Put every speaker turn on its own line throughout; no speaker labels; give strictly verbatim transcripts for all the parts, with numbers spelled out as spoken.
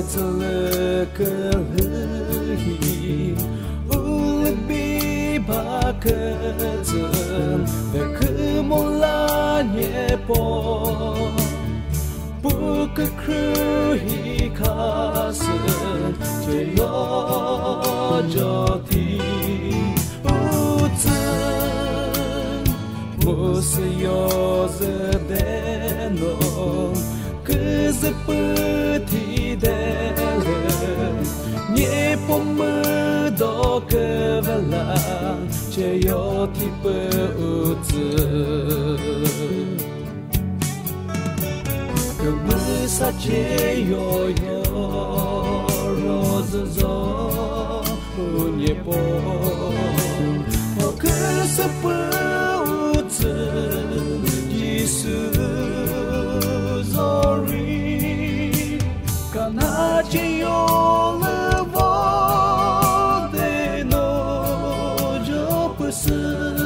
子了个里，乌比巴克子，那个莫拉涅波，不可可以卡斯，这要着地乌子，莫是要着的侬。可是不提的人，你不么多个不啦，却要提不子。可么啥却要要罗子走你不，可是不子意思。Sorry, karena cium levo de no jopse,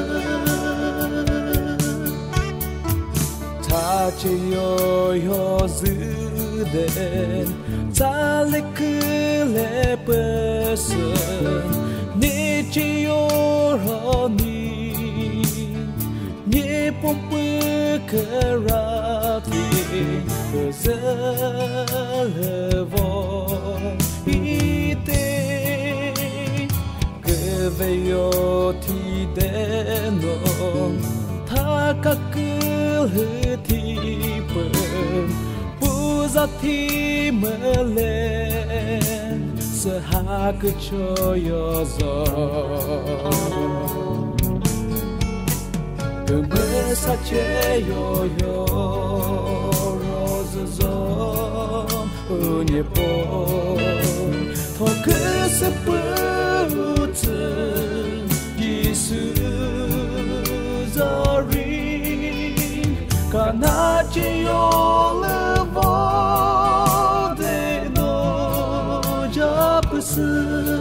ta cium yo zuden, ta lekle person, ni cium roni, ni pompe kerati. Zelvo ite que veio ti deno takakul ti pen puzati melen sehak choyozo Kemesace yo yo nie po to que se puede Yesu zari kana che yo levo de no japse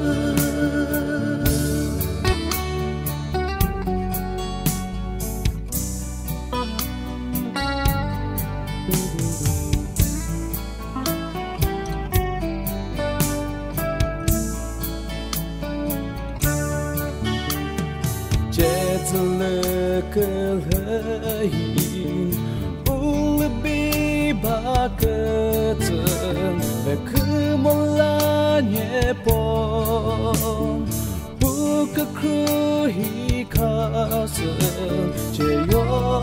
Kelhain ulbi baketen kemolanye pon buka kruhi kasen cheyo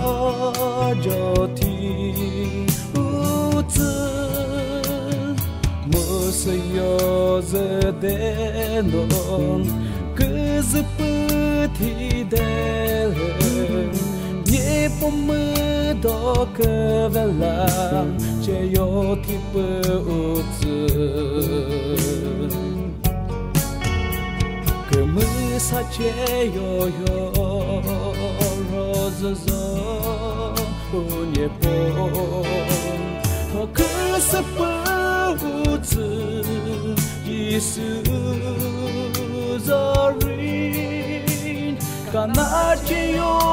joti utsen musayo zedenon kızpıti delen nie pomydo kevela cheyo tipe utsen kemysa cheyo yo rozozo nie pon to kızpıti Yesu Zorin, kana cium